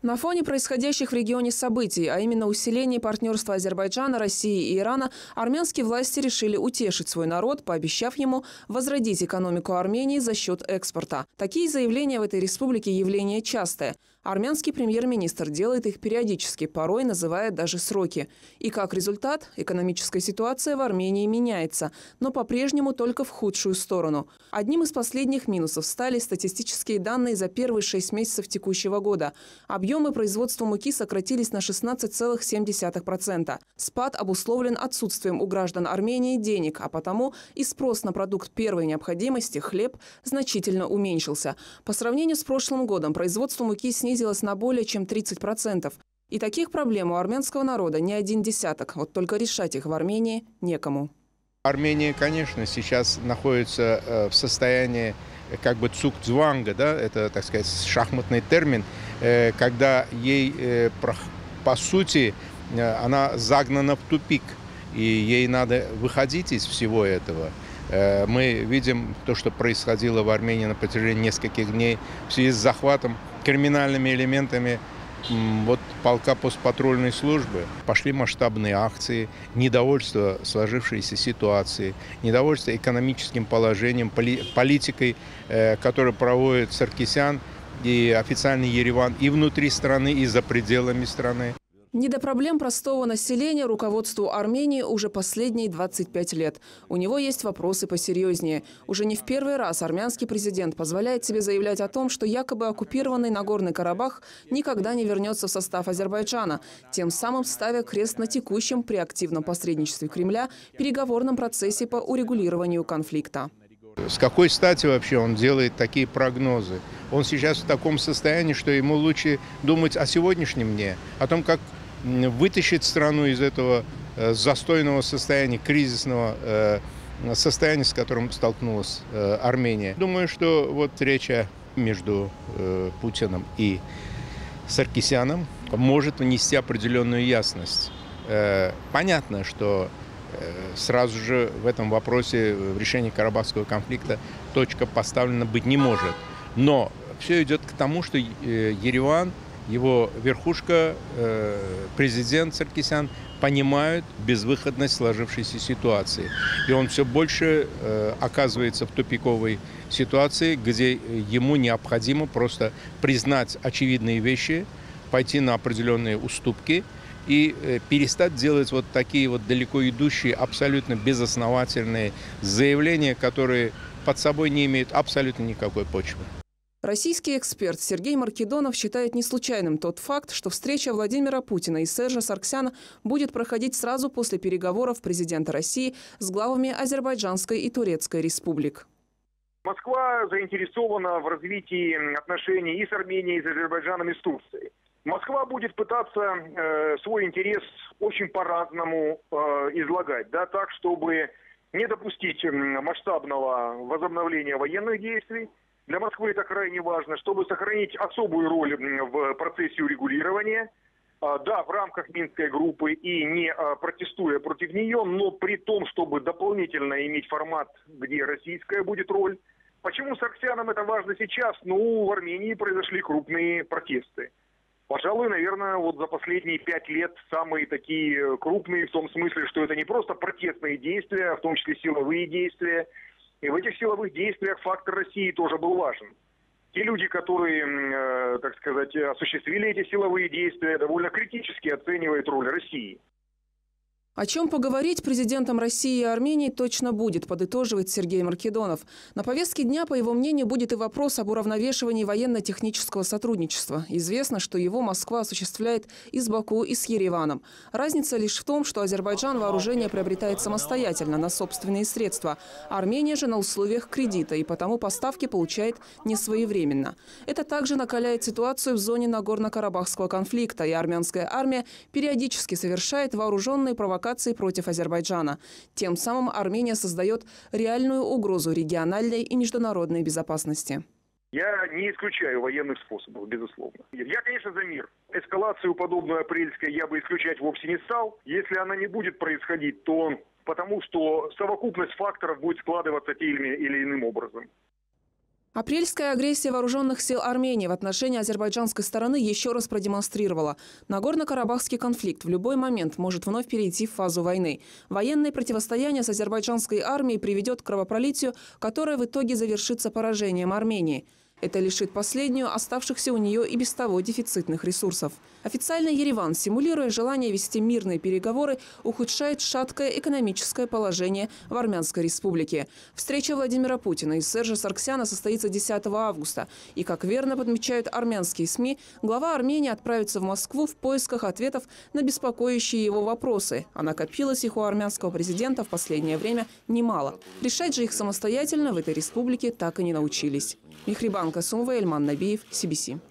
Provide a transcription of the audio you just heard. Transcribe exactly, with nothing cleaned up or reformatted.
На фоне происходящих в регионе событий, а именно усиления партнерства Азербайджана, России и Ирана, армянские власти решили утешить свой народ, пообещав ему возродить экономику Армении за счет экспорта. Такие заявления в этой республике явление частое. Армянский премьер-министр делает их периодически, порой называя даже сроки. И как результат, экономическая ситуация в Армении меняется, но по-прежнему только в худшую сторону. Одним из последних минусов стали статистические данные за первые шесть месяцев текущего года. Объемы производства муки сократились на шестнадцать целых семь десятых процента. Спад обусловлен отсутствием у граждан Армении денег, а потому и спрос на продукт первой необходимости – хлеб – значительно уменьшился. По сравнению с прошлым годом производство муки снизилось снизилась на более чем тридцать процентов. И таких проблем у армянского народа не один десяток. Вот только решать их в Армении некому. Армения, конечно, сейчас находится в состоянии как бы цукцванга, да, это, так сказать, шахматный термин, когда ей, по сути, она загнана в тупик, и ей надо выходить из всего этого. Мы видим то, что происходило в Армении на протяжении нескольких дней в связи с захватом криминальными элементами вот, полка постпатрульной службы. Пошли масштабные акции, недовольство сложившейся ситуацией, недовольство экономическим положением, политикой, которую проводит Саркисян и официальный Ереван и внутри страны, и за пределами страны. Не до проблем простого населения руководству Армении уже последние двадцать пять лет. У него есть вопросы посерьезнее. Уже не в первый раз армянский президент позволяет себе заявлять о том, что якобы оккупированный Нагорный Карабах никогда не вернется в состав Азербайджана, тем самым ставя крест на текущем при активном посредничестве Кремля переговорном процессе по урегулированию конфликта. С какой стати вообще он делает такие прогнозы? Он сейчас в таком состоянии, что ему лучше думать о сегодняшнем дне, о том, как вытащить страну из этого застойного состояния, кризисного состояния, с которым столкнулась Армения. Думаю, что вот речь между Путиным и Саркисяном может внести определенную ясность. Понятно, что сразу же в этом вопросе, в решении Карабахского конфликта, точка поставлена быть не может. Но все идет к тому, что Ереван, его верхушка, президент Саркисян понимают безвыходность сложившейся ситуации. И он все больше оказывается в тупиковой ситуации, где ему необходимо просто признать очевидные вещи, пойти на определенные уступки и перестать делать вот такие вот далеко идущие, абсолютно безосновательные заявления, которые под собой не имеют абсолютно никакой почвы. Российский эксперт Сергей Маркедонов считает не случайным тот факт, что встреча Владимира Путина и Сержа Сарксяна будет проходить сразу после переговоров президента России с главами Азербайджанской и Турецкой республик. Москва заинтересована в развитии отношений и с Арменией, и с Азербайджаном, и с Турцией. Москва будет пытаться э, свой интерес очень по-разному э, излагать, да, так, чтобы не допустить масштабного возобновления военных действий. Для Москвы это крайне важно, чтобы сохранить особую роль в процессе урегулирования. Да, в рамках Минской группы и не протестуя против нее, но при том, чтобы дополнительно иметь формат, где российская будет роль. Почему Саркисянам это важно сейчас? Ну, в Армении произошли крупные протесты. Пожалуй, наверное, вот за последние пять лет самые такие крупные, в том смысле, что это не просто протестные действия, а в том числе силовые действия. И в этих силовых действиях фактор России тоже был важен. Те люди, которые, э, так сказать, осуществили эти силовые действия, довольно критически оценивают роль России. О чем поговорить президентам России и Армении точно будет, подытоживает Сергей Маркедонов. На повестке дня, по его мнению, будет и вопрос об уравновешивании военно-технического сотрудничества. Известно, что его Москва осуществляет и с Баку, и с Ереваном. Разница лишь в том, что Азербайджан вооружение приобретает самостоятельно, на собственные средства. Армения же на условиях кредита, и потому поставки получает не своевременно. Это также накаляет ситуацию в зоне Нагорно-Карабахского конфликта, и армянская армия периодически совершает вооруженные провокации против Азербайджана. Тем самым Армения создает реальную угрозу региональной и международной безопасности. Я не исключаю военных способов, безусловно. Я, конечно, за мир. Эскалацию, подобную апрельской, я бы исключать вовсе не стал. Если она не будет происходить, то потому что совокупность факторов будет складываться тем или иным образом. Апрельская агрессия вооруженных сил Армении в отношении азербайджанской стороны еще раз продемонстрировала: Нагорно-Карабахский конфликт в любой момент может вновь перейти в фазу войны. Военное противостояние с азербайджанской армией приведет к кровопролитию, которое в итоге завершится поражением Армении. Это лишит последнюю оставшихся у нее и без того дефицитных ресурсов. Официально Ереван, симулируя желание вести мирные переговоры, ухудшает шаткое экономическое положение в Армянской республике. Встреча Владимира Путина и Сержа Саргсяна состоится десятого августа. И, как верно подмечают армянские СМИ, глава Армении отправится в Москву в поисках ответов на беспокоящие его вопросы. А накопилось их у армянского президента в последнее время немало. Решать же их самостоятельно в этой республике так и не научились. Михрибан Касумова, Эльман Набиев, Си Би Си.